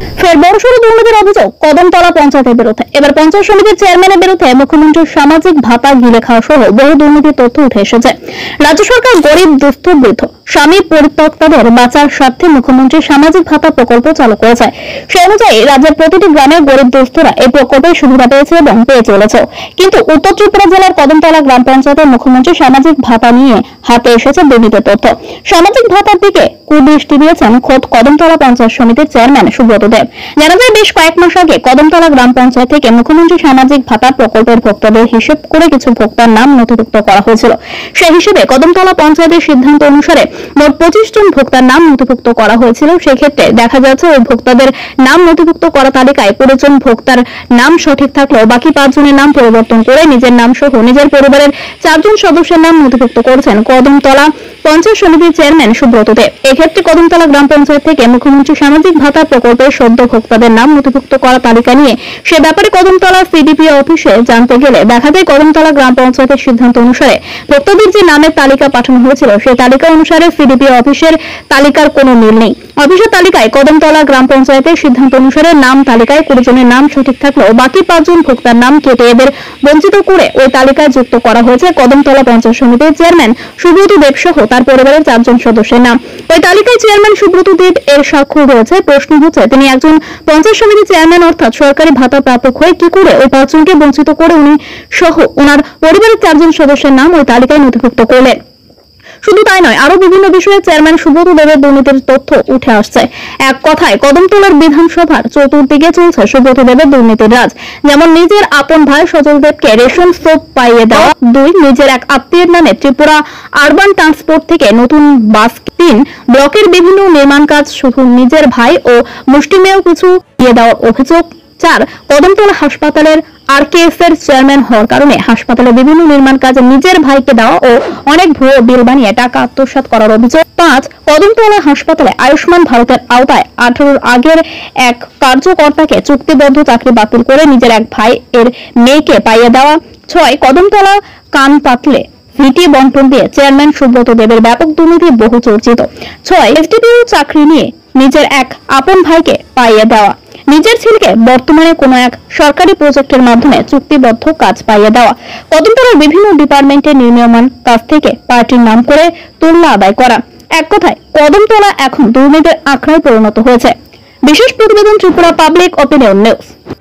ফের বড়সড় দুর্নীতির অভিযোগ কদমতলা পঞ্চায়েতের বিরুদ্ধে। এবার পঞ্চায়েত সমিতির চেয়ারম্যানের বিরুদ্ধে মুখ্যমন্ত্রীর সামাজিক ভাতা গিলে খাওয়া সহ বহু দুর্নীতির তথ্য উঠে এসেছে। রাজ্য সরকার গরিব, দুস্থ, বৃদ্ধ, স্বামী পরিত্যক্তদের বাঁচার স্বার্থে মুখ্যমন্ত্রী সামাজিক ভাতা প্রকল্প চালু করেছে। সেই অনুযায়ী রাজ্যের প্রতিটি গ্রামের গরিব দুস্থরা এই প্রকল্পের সুবিধা পেয়েছে এবং পেয়ে চলেছে। কিন্তু উত্তর ত্রিপুরা জেলার কদমতলা গ্রাম পঞ্চায়েতের মুখ্যমন্ত্রী সামাজিক ভাতা নিয়ে হাতে এসেছে দুর্নীতির তথ্য। সামাজিক ভাতার দিকে কুদৃষ্টি দিয়েছেন খোদ কদমতলা পঞ্চায়েত সমিতির চেয়ারম্যান সুব্রত দেব। জানা যায়, বেশ কয়েক মাস আগে কদমতলা গ্রাম পঞ্চায়েত থেকে মুখ্যমন্ত্রী সামাজিক ভাতা প্রকল্পের ভোক্তাদের হিসেব করে কিছু ভোক্তার নাম নথিভুক্ত করা হয়েছিল। সেই হিসেবে কদমতলা পঞ্চায়েতের সিদ্ধান্ত অনুসারে মোট 25 জন ভোক্তার নাম নথিভুক্ত করা হয়েছিল। সেক্ষেত্রে দেখা যাচ্ছে ওই ভোক্তাদের নাম নথিভুক্ত করা তালিকায় 20 জন ভোক্তার নাম সঠিক থাকলেও বাকি 5 জনের নাম পরিবর্তন করে নিজের নাম সহ নিজের পরিবারের 4 জন সদস্যের নাম নথিভুক্ত করেছেন কদমতলা পঞ্চায়েত সমিতির চেয়ারম্যান সুব্রত দেব। এক্ষেত্রে কদমতলা গ্রাম পঞ্চায়েত থেকে মুখ্যমন্ত্রী সামাজিক ভাতা প্রকল্পের সদ্য ভোক্তাদের নাম নথিভুক্ত করা তালিকা নিয়ে সে ব্যাপারে কদমতলা সিডিপিও অফিসে জানতে গেলে দেখা যায় কদমতলা গ্রাম পঞ্চায়েতের সিদ্ধান্ত অনুসারে ভোক্তাদের যে নামের তালিকা পাঠানো হয়েছিল সেই তালিকা অনুসারে সিডিপিও অফিসের তালিকার কোনো মিল নেই। অফিসের তালিকায় কদমতলা গ্রাম পঞ্চায়েতের সিদ্ধান্ত অনুসারে নাম তালিকায় 20 জনের নাম সঠিক থাকলেও বাকি 5 জন ভোক্তার নাম কেটে এদের বঞ্চিত করে ওই তালিকায় যুক্ত করা হয়েছে কদমতলা পঞ্চায়েত সমিতির চেয়ারম্যান সুব্রত দেব সহ তার পরিবারের 4 জন সদস্যের নাম। ওই তালিকায় চেয়ারম্যান সুব্রত দেব এর স্বাক্ষর রয়েছে। প্রশ্ন হচ্ছে, তিনি একজন পঞ্চায়েত সমিতির চেয়ারম্যান অর্থাৎ সরকারি ভাতা প্রাপক হয়ে কি করে ওই 5 জনকে বঞ্চিত করে উনি সহ ওনার পরিবারের 4 জন সদস্যের নাম ওই তালিকায় নথিভুক্ত করলেন? শুধু তাই নয়, আরো বিভিন্ন বিষয়ে চেয়ারম্যান সুব্রত দেবের দুর্নীতির তথ্য উঠে আসছে। এক কথায় কদমতলার বিধানসভার চতুর্দিকে চলছে সুব্রত দেবের দুর্নীতির রাজ। যেমন নিজের আপন ভাই সজল দেবকে রেশন সোপ পাইয়ে দেওয়া, 2 নিজের এক আত্মীয়ের নামে ত্রিপুরা আরবান ট্রান্সপোর্ট থেকে নতুন বাস, 3 ব্লকের বিভিন্ন নির্মাণ কাজ শুধু নিজের ভাই ও মুষ্টিমেয় কিছু দিয়ে দেওয়ার অভিযোগ, 4 কদমতলা হাসপাতালের আরকেএস এর চেয়ারম্যান হওয়ার কারণে হাসপাতালে বিভিন্ন নির্মাণ কাজে নিজের ভাইকে দেওয়া ও অনেক ভুয়ো বিল বানিয়ে টাকা আত্মসাৎ করার অভিযোগ, 5 কদমতলা হাসপাতালে আয়ুষ্মান ভারতের আওতায় 18 আগের এক কার্যকর্তাকে চুক্তিবদ্ধ চাকরি বাতিল করে নিজের এক ভাই এর মেয়েকে পাইয়ে দেওয়া, 6 কদমতলা কান পাতলে ভিটি বন্টন দিয়ে চেয়ারম্যান সুব্রত দেবের ব্যাপক দুর্নীতি বহু চর্চিত, 6 এসডিপিও চাকরি নিয়ে নিজের এক আপন ভাইকে পাইয়ে দেওয়া, নিজের ছেলেকে বর্তমানে কোনো এক সরকারি প্রজেক্টের মাধ্যমে চুক্তিবদ্ধ কাজ পাইয়ে দেওয়া, কদমতলার বিভিন্ন ডিপার্টমেন্টের নির্মীয়মান কাজ থেকে পার্টির নাম করে তুলনা আদায় করা। এক কথায় কদমতলা এখন দুর্নীতির আখড়ায় পরিণত হয়েছে। বিশেষ প্রতিবেদন, ত্রিপুরা পাবলিক অপিনিয়ন নিউজ।